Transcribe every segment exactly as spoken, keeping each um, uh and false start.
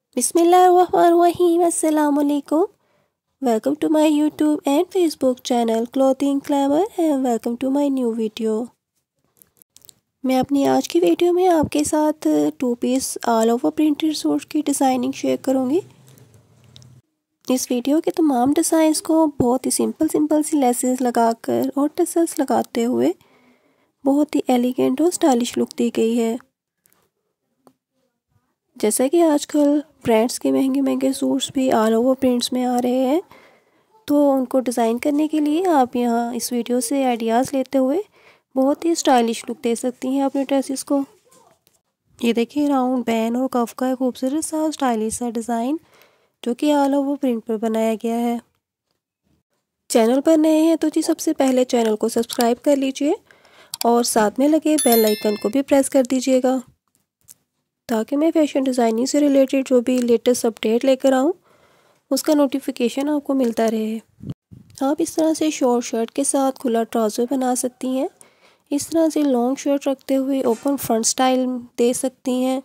बिस्मिल्लाहिर्रहमानिर्रहीम। अस्सलाम वालेकुम। Welcome to my YouTube and Facebook channel clothing glamour and welcome to my new video. मैं अपनी आज की वीडियो में आपके साथ two piece all over printed suit की डिज़ाइनिंग शेयर करूंगी। इस वीडियो के तमाम डिज़ाइंस को बहुत ही सिंपल सिंपल सी लेसेस लगाकर और टसल्स लगाते हुए बहुत ही एलिगेंट और स्टाइलिश लुक दी गई है। जैसा कि आजकल ब्रांड्स के महंगे महंगे सूट्स भी ऑल ओवर प्रिंट्स में आ रहे हैं, तो उनको डिज़ाइन करने के लिए आप यहाँ इस वीडियो से आइडियाज़ लेते हुए बहुत ही स्टाइलिश लुक दे सकती हैं अपने ड्रेसेस को। ये देखिए, राउंड बैन और कफ का खूबसूरत सा स्टाइलिश सा डिज़ाइन जो कि ऑल ओवर प्रिंट पर बनाया गया है। चैनल पर नए हैं तो जी सबसे पहले चैनल को सब्सक्राइब कर लीजिए और साथ में लगे बेल आइकन को भी प्रेस कर दीजिएगा ताकि मैं फैशन डिज़ाइनिंग से रिलेटेड जो भी लेटेस्ट अपडेट लेकर आऊँ उसका नोटिफिकेशन आपको मिलता रहे। आप इस तरह से शॉर्ट शर्ट के साथ खुला ट्राउज़र बना सकती हैं। इस तरह से लॉन्ग शर्ट रखते हुए ओपन फ्रंट स्टाइल दे सकती हैं।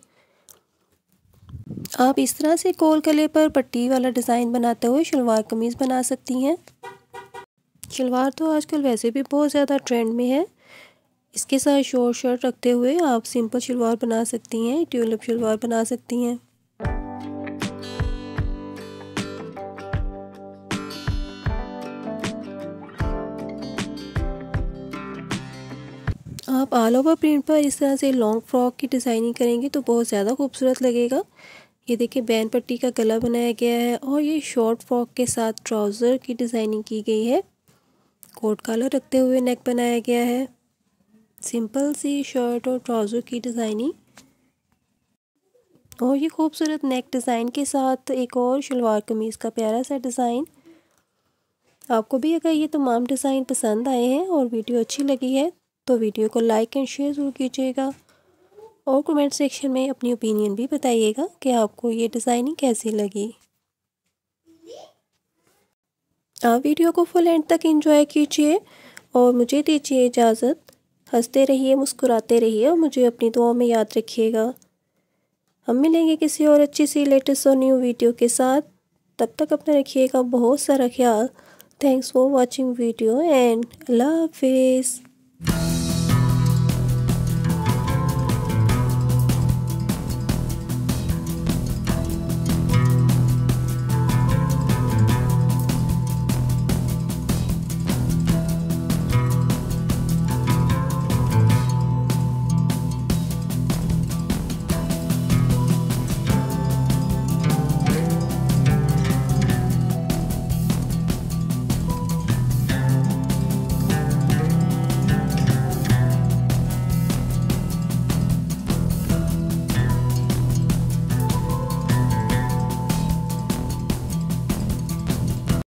आप इस तरह से गोल गले पर पट्टी वाला डिज़ाइन बनाते हुए शलवार कमीज़ बना सकती हैं। शलवार तो आजकल वैसे भी बहुत ज़्यादा ट्रेंड में है। इसके साथ शॉर्ट शर्ट रखते हुए आप सिंपल शलवार बना सकती हैं, ट्यूलिप शलवार बना सकती हैं। आप ऑल ओवर प्रिंट पर इस तरह से लॉन्ग फ्रॉक की डिज़ाइनिंग करेंगे तो बहुत ज़्यादा खूबसूरत लगेगा। ये देखिए, बैन पट्टी का गला बनाया गया है और ये शॉर्ट फ्रॉक के साथ ट्राउज़र की डिज़ाइनिंग की गई है। कोट कॉलर रखते हुए नेक बनाया गया है। सिंपल सी शर्ट और ट्राउज़र की डिज़ाइनिंग और ये खूबसूरत नेक डिज़ाइन के साथ एक और शलवार कमीज़ का प्यारा सा डिज़ाइन। आपको भी अगर ये तमाम डिज़ाइन पसंद आए हैं और वीडियो अच्छी लगी है तो वीडियो को लाइक एंड शेयर ज़रूर कीजिएगा और कमेंट सेक्शन में अपनी ओपिनियन भी बताइएगा कि आपको ये डिज़ाइनिंग कैसी लगी। आप वीडियो को फुल एंड तक एंजॉय कीजिए और मुझे दीजिए इजाज़त। हंसते रहिए, मुस्कुराते रहिए और मुझे अपनी दुआओं में याद रखिएगा। हम मिलेंगे किसी और अच्छी सी लेटेस्ट और न्यू वीडियो के साथ। तब तक अपना रखिएगा बहुत सारा ख्याल। Thanks for watching video and अल्लाह हाफिज़।